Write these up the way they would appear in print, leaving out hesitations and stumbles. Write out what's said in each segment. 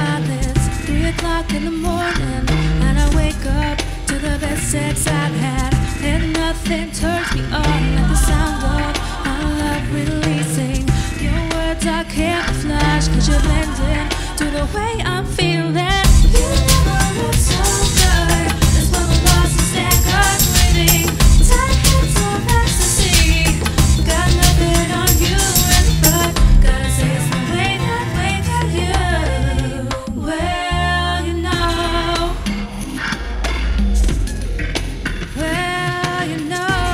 eyelids. 3 o'clock in the morning, and I wake up to the best sex I've had. And nothing turns me on like the sound of our love releasing. Your words are camouflage, 'cause you're blending to the way I'm feeling. You never look so good. That's when we're lost and staggered, breathing. Tight hands of ecstasy. Got nothing on you, but gotta say it's the way that you. Well, you know. Well, you know.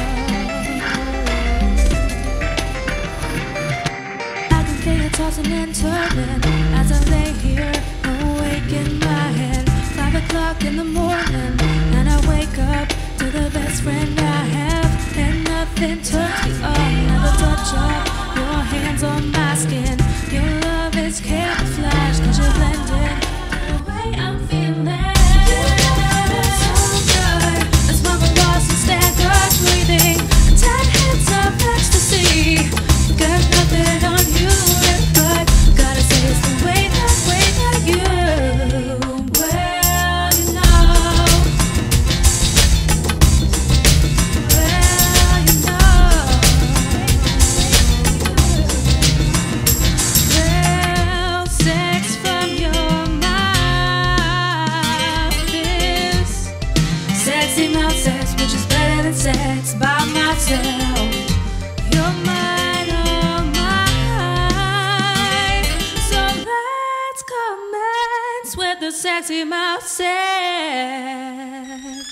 I can feel you tossing and turning as I lay here awake in my head. 5 o'clock in the morning, and I wake up to the best friend I have. And nothing turns me on like the touch of your hands on my skin. Your love is camouflage, 'cause you're blending to the way I'm feeling. You never so good. That's why we're lost and staggered, breathing. Tight hands of ecstasy. Got nothing on you, but gotta say it's the way that you. Well, you know. Well, you know. Well, sex from your mouth is sexy mouth sex, which is better than sex by myself. You're mine, oh mine. So let's commence with the sexy mouth sex.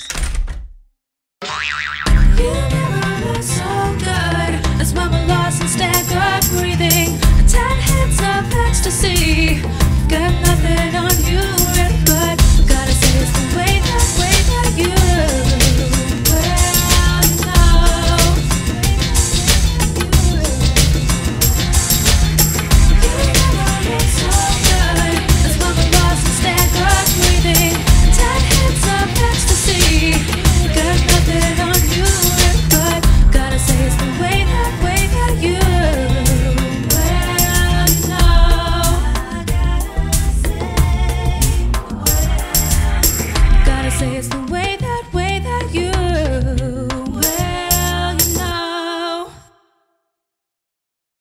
You never look so good. That's why we're lost and staggered, breathing. Tight hands of ecstasy. Got nothing